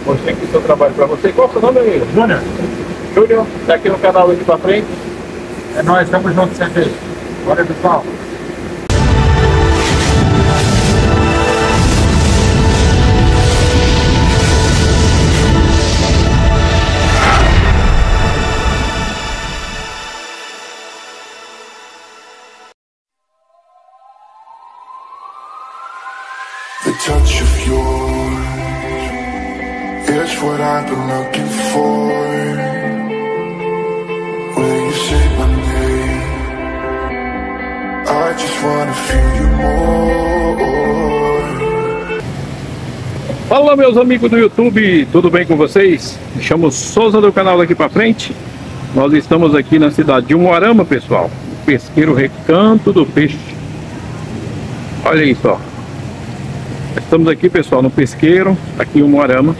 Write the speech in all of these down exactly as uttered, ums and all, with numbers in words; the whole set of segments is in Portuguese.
Mostrei aqui o seu trabalho para você. Qual é o seu nome, amigo? Júnior. Júnior, tá aqui no canal Aqui Pra Frente. É nóis, estamos juntos sempre. Bora, pessoal. The touch of yours is what I've been looking for. Will you say my name? I just wanna feel you more. Fala, meus amigos do YouTube, tudo bem com vocês? Me chamo Souza do canal Daqui Pra Frente. Nós estamos aqui na cidade de Umuarama, pessoal. O pesqueiro Recanto do Peixe. Olha isso, ó. Estamos aqui, pessoal, no pesqueiro, aqui em Umuarama.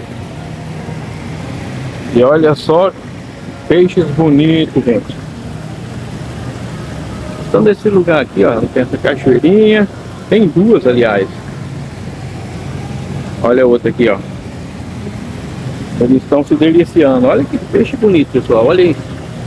E olha só, peixes bonitos, gente. Então, nesse lugar aqui, ó, tem essa cachoeirinha. Tem duas, aliás. Olha a outra aqui, ó. Eles estão se deliciando. Olha que peixe bonito, pessoal. Olha isso.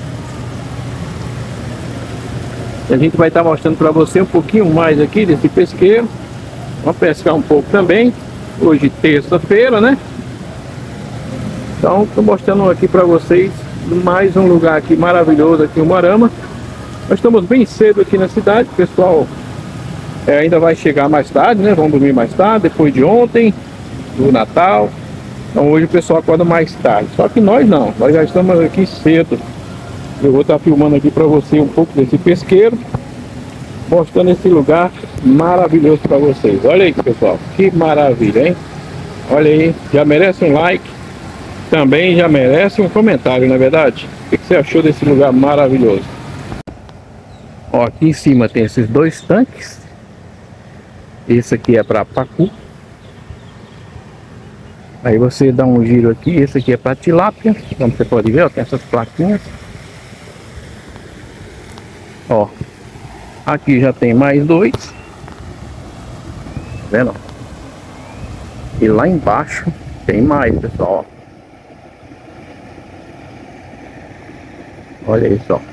E a gente vai estar mostrando para você um pouquinho mais aqui desse pesqueiro. Vamos pescar um pouco também. Hoje terça-feira, né? Então estou mostrando aqui para vocês mais um lugar aqui maravilhoso aqui em Umuarama. Nós estamos bem cedo aqui na cidade, pessoal. É, ainda vai chegar mais tarde, né? Vamos dormir mais tarde, depois de ontem, do Natal. Então hoje o pessoal acorda mais tarde. Só que nós não, nós já estamos aqui cedo. Eu vou estar filmando aqui para você um pouco desse pesqueiro, mostrando esse lugar maravilhoso para vocês. Olha aí, pessoal, que maravilha, hein? Olha aí, já merece um like, também já merece um comentário, não é verdade? O que você achou desse lugar maravilhoso? Ó, aqui em cima tem esses dois tanques. Esse aqui é para pacu. Aí você dá um giro aqui, esse aqui é para tilápia. Como você pode ver, ó, tem essas plaquinhas. Ó, aqui já tem mais dois. Tá vendo? E lá embaixo tem mais, pessoal. Olha isso, ó.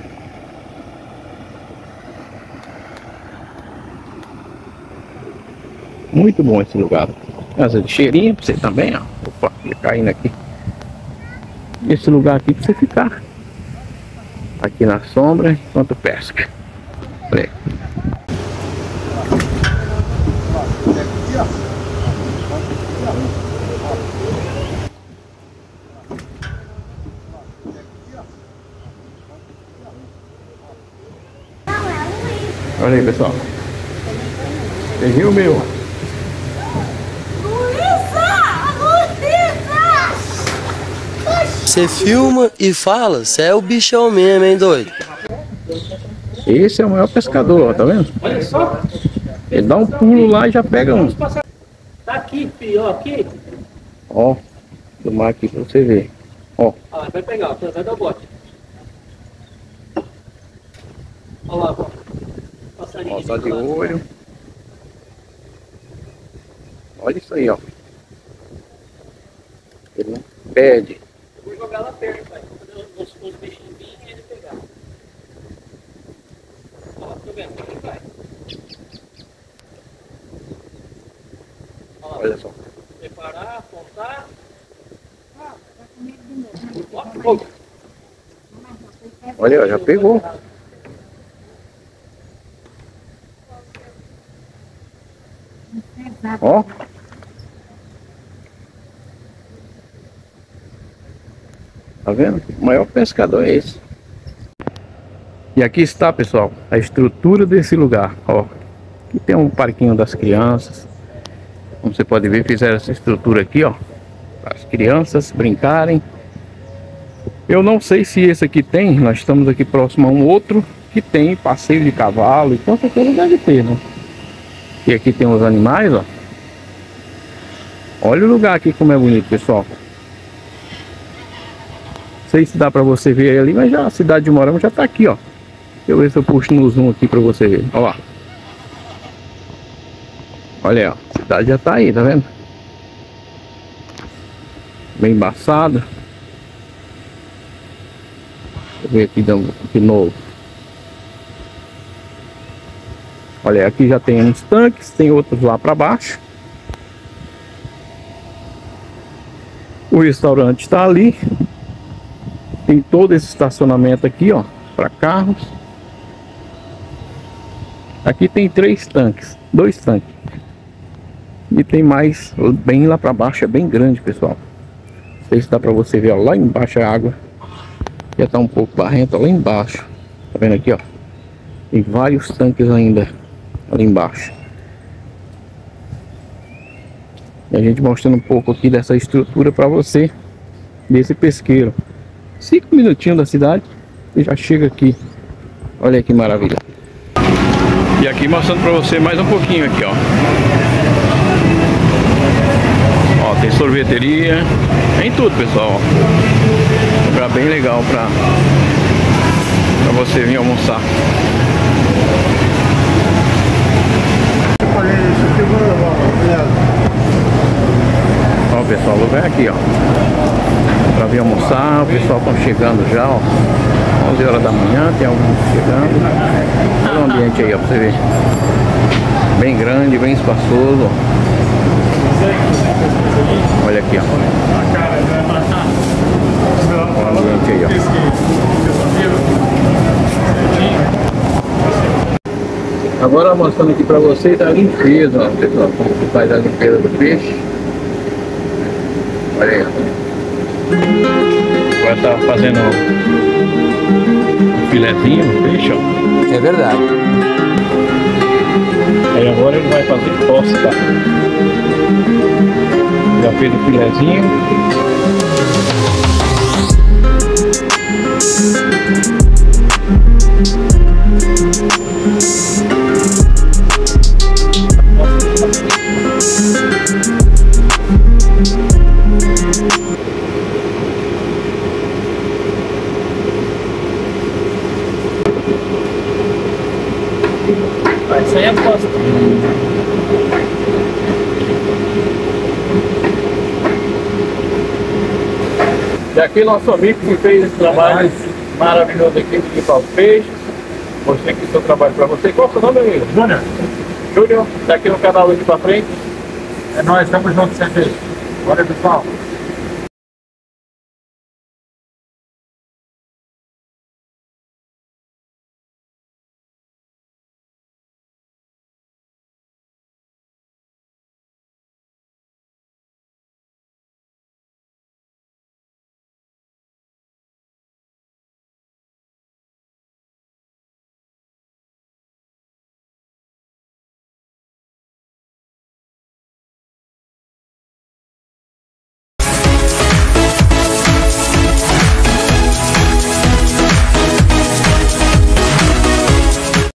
Muito bom esse lugar. Casa de cheirinho pra você também, ó. Opa, ia caindo aqui. Esse lugar aqui pra você ficar aqui na sombra enquanto pesca. Olha aí. Olha aí, pessoal. Peguei o meu. Você filma e fala, você é o bichão mesmo, hein, doido? Esse é o maior pescador, ó, tá vendo? Olha só. Ele dá um pulo lá e já pega um. Tá aqui, filho, ó, aqui. Ó, filmar aqui pra você ver. Ó. Ah, vai pegar, vai dar o bote. Olha lá, ó. Passarinho. Ó, só de olho. Olha isso aí, ó. Ele não perde. Eu vou jogar lá perto, pai. Os, os bichinhos virem e ele pegar. Ó, tô vendo, aqui vai. Ó, Olha só. preparar, apontar. Ó, Olha, ó, já pegou. Ó. Tá vendo? O maior pescador é esse. E aqui está, pessoal, a estrutura desse lugar. Ó, aqui tem um parquinho das crianças. Como você pode ver, fizeram essa estrutura aqui, ó, para as crianças brincarem. Eu não sei se esse aqui tem. Nós estamos aqui próximo a um outro que tem passeio de cavalo. Então certeza deve ter, né? E aqui tem os animais, ó. Olha o lugar aqui como é bonito, pessoal. Não sei se dá pra você ver ali, mas já a cidade de Umuarama já tá aqui, ó. Deixa eu ver se eu puxo no zoom aqui pra você ver. Ó lá. Olha aí, ó. A cidade já tá aí, tá vendo? bem embaçado. Deixa eu ver aqui de novo. Olha, aqui já tem uns tanques, tem outros lá para baixo. O restaurante está ali. Tem todo esse estacionamento aqui, ó, para carros. Aqui tem três tanques, dois tanques. E tem mais bem lá para baixo, é bem grande, pessoal. Não sei se dá para você ver, ó, lá embaixo a água já tá um pouco barrenta, lá embaixo. Tá vendo aqui, ó? Tem vários tanques ainda ali embaixo. E a gente mostrando um pouco aqui dessa estrutura para você, desse pesqueiro. Cinco minutinhos da cidade e já chega aqui. Olha que maravilha. E aqui mostrando para você mais um pouquinho aqui, ó. Ó, tem sorveteria, tem tudo, pessoal. Ó. Lugar bem legal para para você vir almoçar. Ó, pessoal, o lugar é aqui, ó, para vir almoçar. O pessoal estão chegando já, ó, onze horas da manhã, tem alguns chegando. Olha o ambiente aí, ó, pra você ver. Bem grande, bem espaçoso, ó. Olha aqui, ó. Olha o ambiente aí, ó. Agora mostrando aqui pra vocês a limpeza, ó, pessoal, como que faz a limpeza do peixe. Olha aí, ó. Agora tá fazendo um filezinho no peixe, ó. É verdade. Aí agora ele vai fazer posta. Já fez o filezinho. Isso aí é posta. E aqui nosso amigo que fez esse trabalho maravilhoso aqui de limpar os peixes. Mostrei aqui o seu trabalho para você. Qual é o seu nome, amigo? Júnior, Júnior, tá aqui no canal aqui pra frente. é nóis, tamo junto sempre. Valeu, pessoal.